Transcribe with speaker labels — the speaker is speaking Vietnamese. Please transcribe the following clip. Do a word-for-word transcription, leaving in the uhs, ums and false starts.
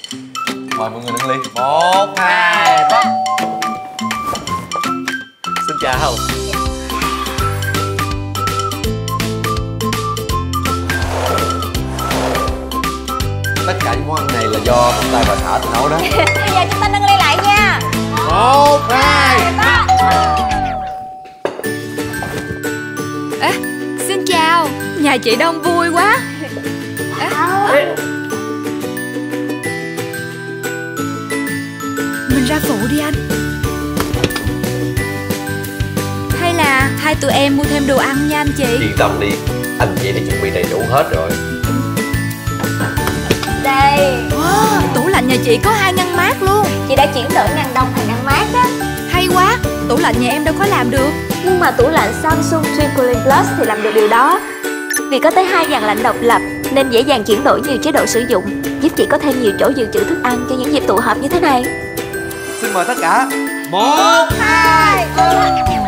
Speaker 1: Mời mọi người nâng ly. Một, hai, ba. Xin chào. Tất cả những món ăn này là do một tay bà xã tôi nấu đó.
Speaker 2: Bây giờ chúng ta nâng ly lại nha.
Speaker 1: Một, hai, ba.
Speaker 3: À, xin chào. Nhà chị đông vui quá. À, mình ra phụ đi anh. Hay là hai tụi em mua thêm đồ ăn nha anh chị.
Speaker 1: Yên tâm đi, anh chị đã chuẩn bị đầy đủ hết rồi.
Speaker 2: Đây.
Speaker 3: Wow, tủ lạnh nhà chị có hai ngăn mát luôn.
Speaker 2: Chị đã chuyển đổi ngăn đông thành ngăn mát đó.
Speaker 3: Hay quá, tủ lạnh nhà em đâu có làm được.
Speaker 2: Nhưng mà tủ lạnh Samsung Twin Cooling Plus thì làm được điều đó. Vì có tới hai dàn lạnh độc lập nên dễ dàng chuyển đổi nhiều chế độ sử dụng, giúp chị có thêm nhiều chỗ dự trữ thức ăn cho những dịp tụ họp như thế này.
Speaker 1: Xin mời tất cả. Một, hai, ba.